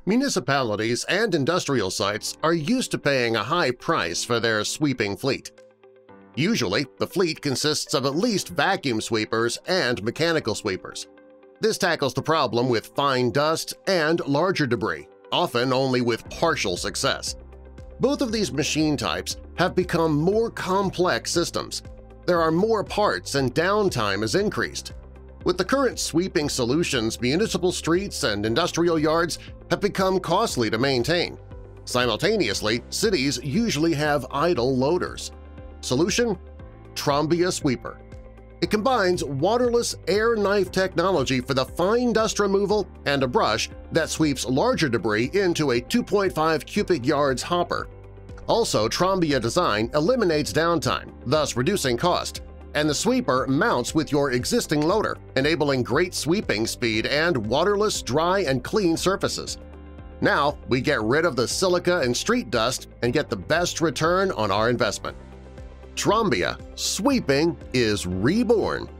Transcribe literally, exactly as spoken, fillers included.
Municipalities and industrial sites are used to paying a high price for their sweeping fleet. Usually, the fleet consists of at least vacuum sweepers and mechanical sweepers. This tackles the problem with fine dust and larger debris, often only with partial success. Both of these machine types have become more complex systems. There are more parts and downtime has increased. With the current sweeping solutions, municipal streets and industrial yards have become costly to maintain. Simultaneously, cities usually have idle loaders. Solution? Trombia Sweeper. It combines waterless air knife technology for the fine dust removal and a brush that sweeps larger debris into a two point five cubic yards hopper. Also, Trombia design eliminates downtime, thus reducing cost, and the sweeper mounts with your existing loader, enabling great sweeping speed and waterless, dry, and clean surfaces. Now we get rid of the silica and street dust and get the best return on our investment. Trombia, sweeping is reborn.